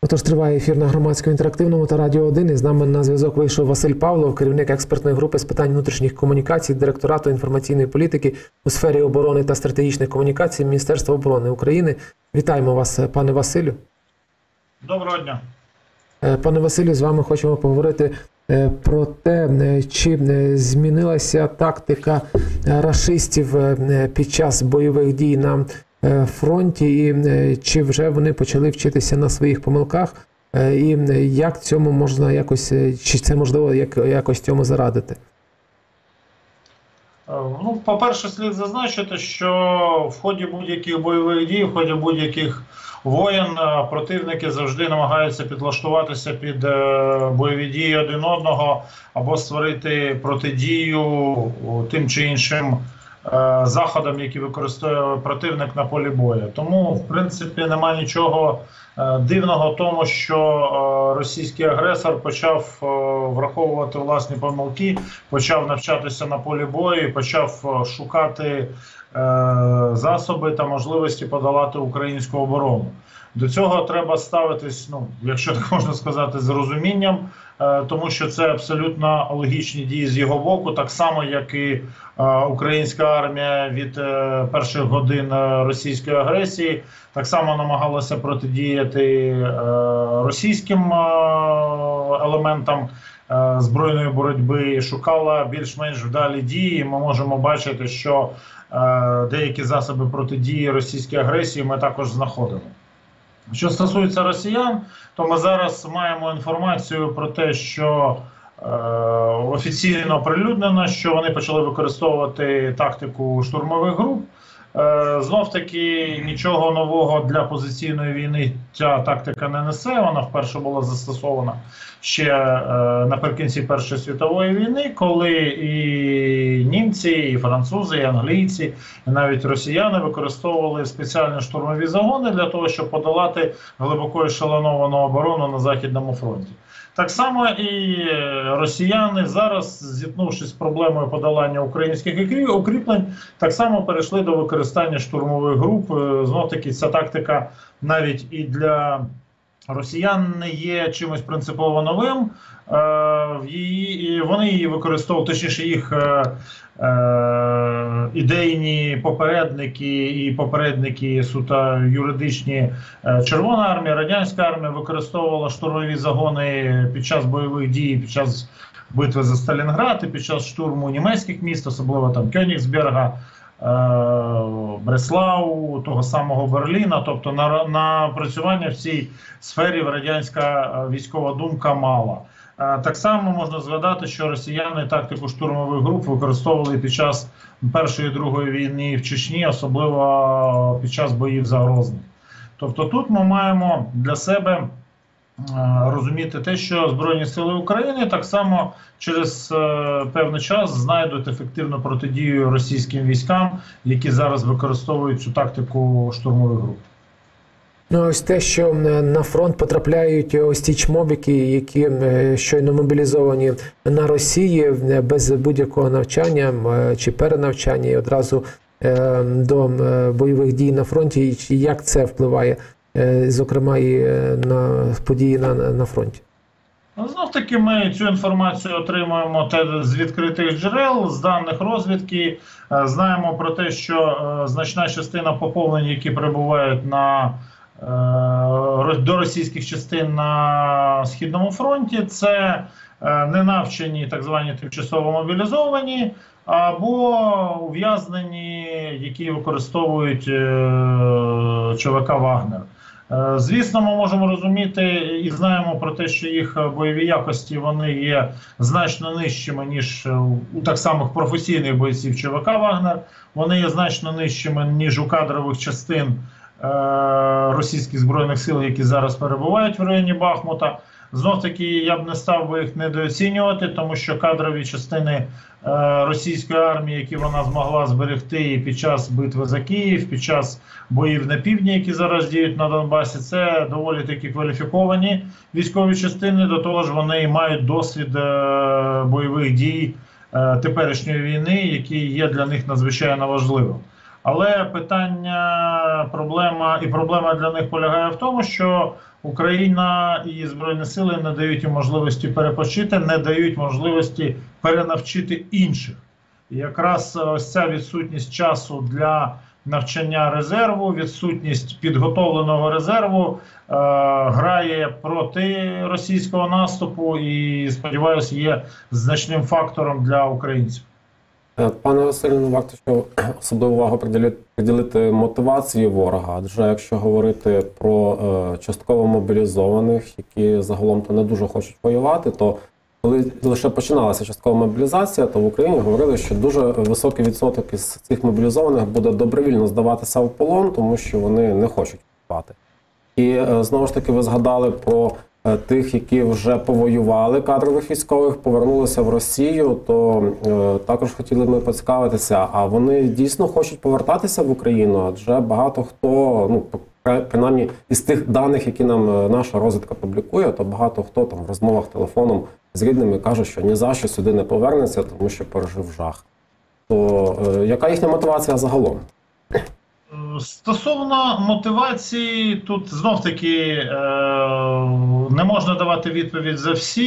Отож, триває ефір на Громадському інтерактивному та Радіо 1. І з нами на зв'язок вийшов Василь Павлов, керівник експертної групи з питань внутрішніх комунікацій Директорату інформаційної політики у сфері оборони та стратегічних комунікацій Міністерства оборони України. Вітаємо вас, пане Василю. Доброго дня. Пане Василю, з вами хочемо поговорити про те, чи змінилася тактика рашистів під час бойових дій на фронті, і чи вже вони почали вчитися на своїх помилках, і як цьому можна якось, чи це можливо якось цьому зарадити? Ну, по-перше, слід зазначити, що в ході будь-яких бойових дій, в ході будь-яких воєн противники завжди намагаються підлаштуватися під бойові дії один одного або створити протидію тим чи іншим заходам, які використовує противник на полі бою. Тому, в принципі, немає нічого дивного в тому, що російський агресор почав враховувати власні помилки, почав навчатися на полі бою, почав шукати засоби та можливості подолати українську оборону. До цього треба ставитись, ну, якщо так можна сказати, з розумінням, тому що це абсолютно логічні дії з його боку, так само, як і українська армія від перших годин російської агресії так само намагалася протидіяти російським елементам збройної боротьби, шукала більш-менш вдалі дії. Ми можемо бачити, що деякі засоби протидії російській агресії ми також знаходимо. Що стосується росіян, то ми зараз маємо інформацію про те, що офіційно оприлюднено, що вони почали використовувати тактику штурмових груп. Знов-таки нічого нового для позиційної війни ця тактика не несе, вона вперше була застосована ще наприкінці Першої світової війни, коли і німці, і французи, і англійці, і навіть росіяни використовували спеціальні штурмові загони для того, щоб подолати глибоко ешелоновану оборону на Західному фронті. Так само і росіяни зараз, зіткнувшись з проблемою подолання українських укріплень, так само перейшли до використання штурмових груп. Знов-таки ця тактика навіть і для росіян не є чимось принципово новим. Вони її використовують, точніше їх ідейні попередники і попередники суто юридичні Червона армія, Радянська армія використовувала штурмові загони під час бойових дій, під час битви за Сталінград і під час штурму німецьких міст, особливо там Кьонігсберга, Бреслау, того самого Берліна. Тобто напрацювання в цій сфері радянська військова думка мала. Так само можна згадати, що росіяни тактику штурмових груп використовували під час Першої і Другої війни в Чечні, особливо під час боїв за Грозний. Тобто тут ми маємо для себе розуміти те, що Збройні Сили України так само через певний час знайдуть ефективну протидію російським військам, які зараз використовують цю тактику штурмових груп. Ну, ось те, що на фронт потрапляють ось ці чмобіки, які щойно мобілізовані на Росії без будь-якого навчання чи перенавчання і одразу до бойових дій на фронті, і як це впливає, зокрема, і на події на фронті? Знов-таки ми цю інформацію отримуємо з відкритих джерел, з даних розвідки. Знаємо про те, що значна частина поповнень, які прибувають до російських частин на Східному фронті, це ненавчені, так звані тимчасово мобілізовані, або ув'язнені, які використовують ЧВК «Вагнер». Звісно, ми можемо розуміти і знаємо про те, що їх бойові якості вони є значно нижчими, ніж у так самих професійних бойців ЧВК «Вагнер». Вони є значно нижчими, ніж у кадрових частин російських збройних сил, які зараз перебувають в районі Бахмута. Знов-таки я б не став би їх недооцінювати, тому що кадрові частини російської армії, які вона змогла зберегти і під час битви за Київ, під час боїв на півдні, які зараз діють на Донбасі, це доволі таки кваліфіковані військові частини, до того ж вони мають досвід бойових дій теперішньої війни, який є для них надзвичайно важливим. Але проблема для них полягає в тому, що Україна і Збройні Сили не дають їм можливості перепочити, не дають можливості перенавчити інших. І якраз ось ця відсутність часу для навчання резерву, відсутність підготовленого резерву грає проти російського наступу і, сподіваюся, є значним фактором для українців. Пане Василю, варто що особливу увагу приділити мотивації ворога, адже якщо говорити про частково мобілізованих, які загалом то не дуже хочуть воювати, то коли лише починалася часткова мобілізація, то в Україні говорили, що дуже високий відсоток із цих мобілізованих буде добровільно здаватися в полон, тому що вони не хочуть воювати. І знову ж таки ви згадали про тих, які вже повоювали, кадрових військових, повернулися в Росію, то також хотіли ми поцікавитися, а вони дійсно хочуть повертатися в Україну? Адже багато хто, ну, принаймні із тих даних, які нам наша розвідка публікує, то багато хто там в розмовах телефоном з рідними каже, що ні за що сюди не повернеться, тому що пережив жах. То яка їхня мотивація загалом? Стосовно мотивації, тут знов-таки не можна давати відповідь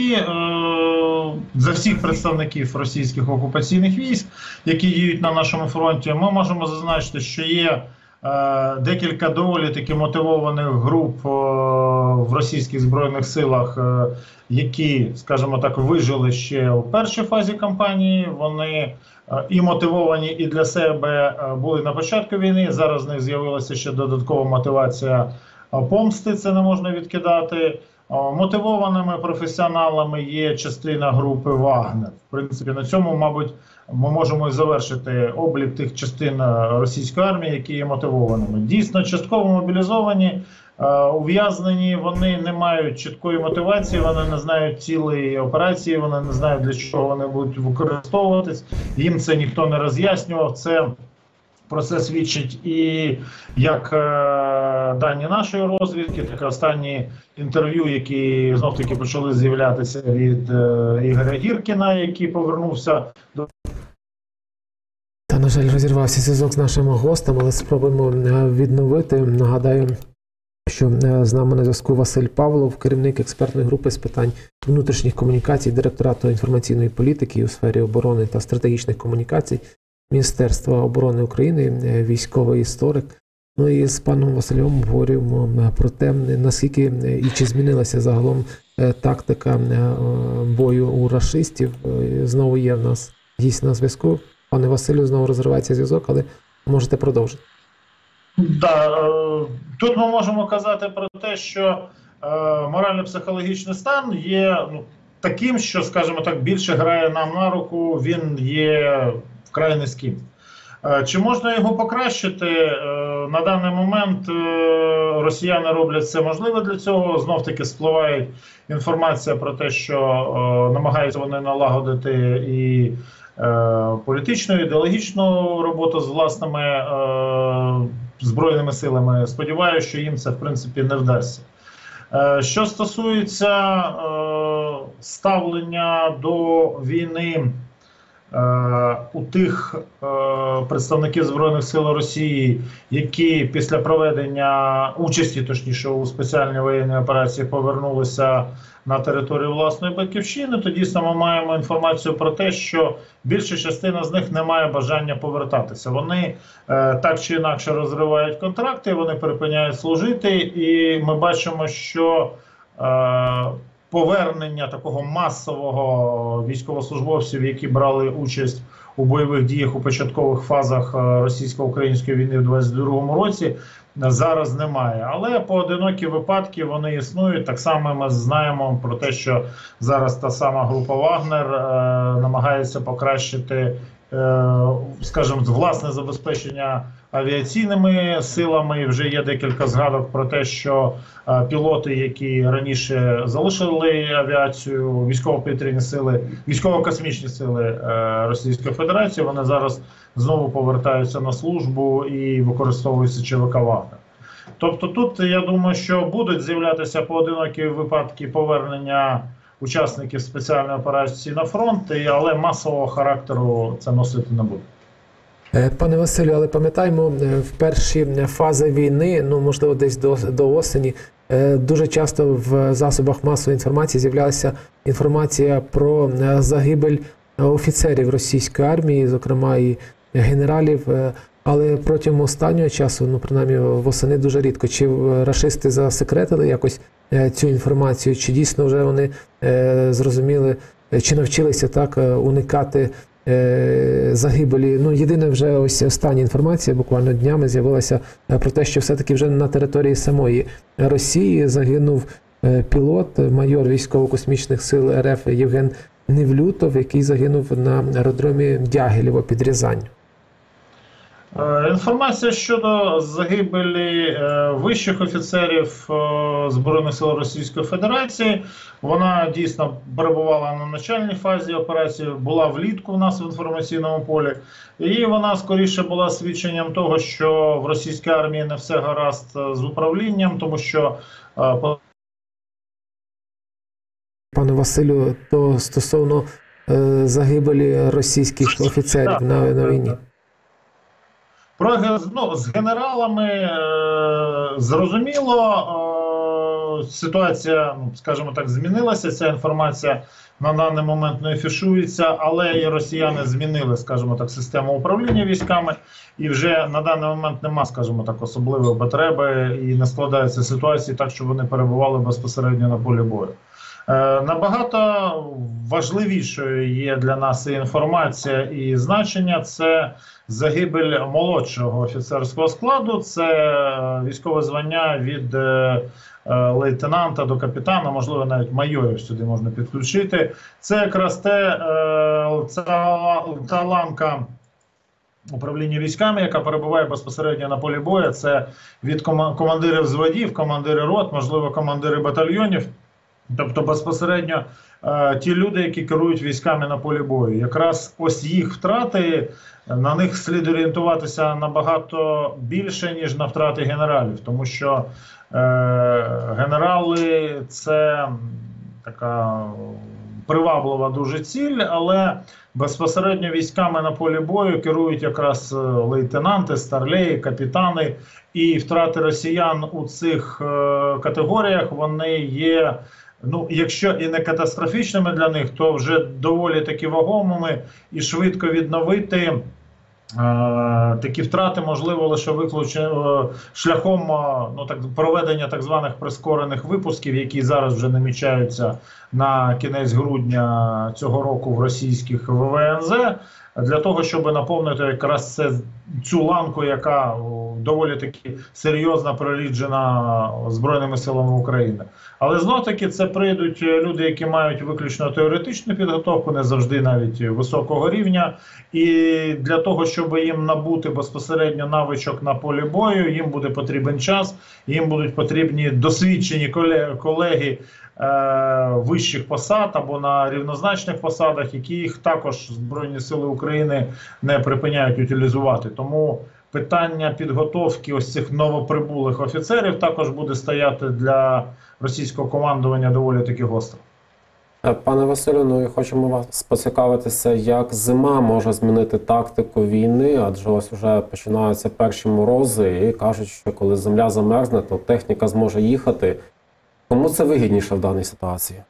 за всіх представників російських окупаційних військ, які діють на нашому фронті. Ми можемо зазначити, що є декілька доволі таки мотивованих груп в російських Збройних силах, які, скажімо так, вижили ще у першій фазі кампанії. Вони і мотивовані, і для себе були на початку війни. Зараз в них з'явилася ще додаткова мотивація помсти, це не можна відкидати. Мотивованими професіоналами є частина групи «Вагнер». В принципі, на цьому, мабуть, ми можемо і завершити облік тих частин російської армії, які є мотивованими. Дійсно, частково мобілізовані, ув'язнені, вони не мають чіткої мотивації, вони не знають цілої операції, вони не знають, для чого вони будуть використовуватись. Їм це ніхто не роз'яснював. Про це свідчить і як дані нашої розвідки, так і останні інтерв'ю, які знов-таки почали з'являтися від Ігоря Гіркіна, який повернувся до... Та, на жаль, розірвався зв'язок з нашим гостем, але спробуємо відновити. Нагадаю, що з нами на зв'язку Василь Павлов, керівник експертної групи з питань внутрішніх комунікацій, директорату інформаційної політики у сфері оборони та стратегічних комунікацій Міністерства оборони України, військовий історик. Ну і з паном Василем говоримо про те, наскільки і чи змінилася загалом тактика бою у рашистів. Знову є в нас гість на зв'язку. Пане Василю, знову розривається зв'язок, але можете продовжити. Да, тут ми можемо казати про те, що морально-психологічний стан є таким, що, скажімо так, більше грає нам на руку, він є вкрай низьким. Чи можна його покращити? На даний момент росіяни роблять все можливе для цього. Знов-таки спливає інформація про те, що намагаються вони налагодити і політичну, ідеологічну роботу з власними Збройними силами. Сподіваюся, що їм це, в принципі, не вдасться. Що стосується ставлення до війни у тих представників Збройних сил Росії, які після проведення участі, точніше, у спеціальній воєнній операції повернулися на територію власної батьківщини, то дійсно ми маємо інформацію про те, що більша частина з них не має бажання повертатися. Вони так чи інакше розривають контракти, вони припиняють служити, і ми бачимо, що повернення такого масового військовослужбовців, які брали участь у бойових діях у початкових фазах російсько-української війни в 22-му році, зараз немає. Але поодинокі випадки вони існують. Так само ми знаємо про те, що зараз та сама група «Вагнер» намагається покращити, скажімо, власне забезпечення авіаційними силами. Вже є декілька згадок про те, що пілоти, які раніше залишили авіацію, військово-повітряні сили, військово-космічні сили Російської Федерації, вони зараз знову повертаються на службу і використовуються ЧВК «Вагнер». Тобто тут, я думаю, що будуть з'являтися поодинокі випадки повернення учасників спеціальної операції на фронт, але масового характеру це носити не буде. Пане Василю, але пам'ятаємо, в перші фази війни, ну, можливо, десь до осені, дуже часто в засобах масової інформації з'являлася інформація про загибель офіцерів російської армії, зокрема і генералів, але протягом останнього часу, ну, принаймні восени, дуже рідко. Чи рашисти засекретили якось цю інформацію, чи дійсно вже вони зрозуміли, чи навчилися так уникати загибелі? Ну, єдине, вже ось остання інформація, буквально днями з'явилася про те, що все-таки вже на території самої Росії загинув пілот, майор військово-космічних сил РФ Євген Невлютов, який загинув на аеродромі Дягілєво під Рязанню. Інформація щодо загибелі вищих офіцерів Збройних сил Російської Федерації, вона дійсно перебувала на начальній фазі операції, була влітку в нас в інформаційному полі, і вона скоріше була свідченням того, що в російській армії не все гаразд з управлінням, тому що Пане Василю, то стосовно загибелі російських офіцерів на війні. З генералами зрозуміло, ситуація, скажімо так, змінилася, ця інформація на даний момент не афішується, але і росіяни змінили, скажімо так, систему управління військами, і вже на даний момент нема, скажімо так, особливої потреби і не складається ситуації так, щоб вони перебували безпосередньо на полі бою. Набагато важливішою є для нас і інформація, і значення – це загибель молодшого офіцерського складу, це військове звання від лейтенанта до капітана, можливо, навіть майорів сюди можна підключити. Це якраз та ланка управління військами, яка перебуває безпосередньо на полі бою. Це від командирів взводів, командири рот, можливо, командири батальйонів. Тобто безпосередньо ті люди, які керують військами на полі бою. Якраз ось їх втрати, на них слід орієнтуватися набагато більше, ніж на втрати генералів. Тому що генерали – це така приваблива дуже ціль, але безпосередньо військами на полі бою керують якраз лейтенанти, старлеї, капітани. І втрати росіян у цих категоріях, вони є, ну, якщо і не катастрофічними для них, то вже доволі таки вагомими, і швидко відновити такі втрати можливо лише шляхом проведення так званих прискорених випусків, які зараз вже намічаються на кінець грудня цього року в російських ВВНЗ, для того, щоб наповнити якраз цю ланку, яка доволі таки серйозно проріджена Збройними силами України. Але знов-таки це прийдуть люди, які мають виключно теоретичну підготовку, не завжди навіть високого рівня. І для того, щоб їм набути безпосередньо навичок на полі бою, їм буде потрібен час, їм будуть потрібні досвідчені колеги вищих посад або на рівнозначних посадах, які їх також Збройні сили України не припиняють утилізувати. Тому питання підготовки ось цих новоприбулих офіцерів також буде стояти для російського командування доволі таки гостро. Пане Василю, ну і хочемо вас поцікавитися, як зима може змінити тактику війни, адже ось вже починаються перші морози і кажуть, що коли земля замерзне, то техніка зможе їхати. Кому це вигідніше в даній ситуації?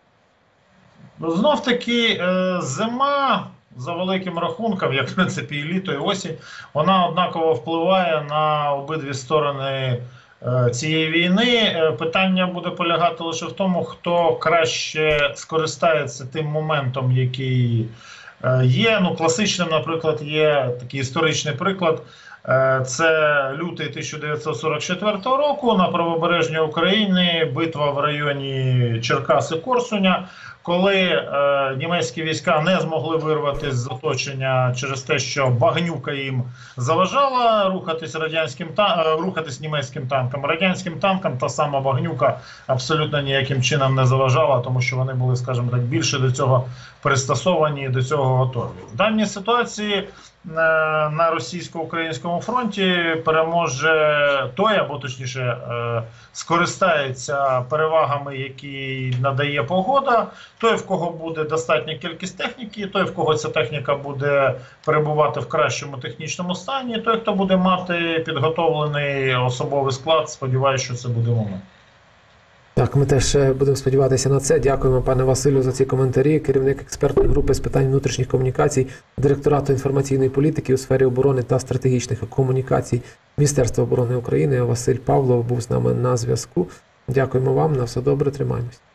Ну, знов-таки зима, за великим рахунком, як в принципі і літо, і осінь, вона однаково впливає на обидві сторони цієї війни. Питання буде полягати лише в тому, хто краще скористається тим моментом, який є. Ну, класичним, наприклад, є такий історичний приклад. Це лютий 1944 року на правобережній Україні, битва в районі Черкас і Корсуня, коли німецькі війська не змогли вирватися з оточення через те, що багнюка їм заважала рухатись німецьким танкам. Радянським танкам та сама багнюка абсолютно ніяким чином не заважала, тому що вони були, скажімо так, більше до цього пристосовані і до цього готові. В даній ситуації на російсько-українському Північному фронті переможе той, або точніше скористається перевагами, які надає погода, той, в кого буде достатня кількість техніки, той, в кого ця техніка буде перебувати в кращому технічному стані, той, хто буде мати підготовлений особовий склад, сподіваюся, що це буде момент. Так, ми теж будемо сподіватися на це. Дякуємо, пане Василю, за ці коментарі. Керівник експертної групи з питань внутрішніх комунікацій Директорату інформаційної політики у сфері оборони та стратегічних комунікацій Міністерства оборони України Василь Павлов був з нами на зв'язку. Дякуємо вам, на все добре, тримаємось.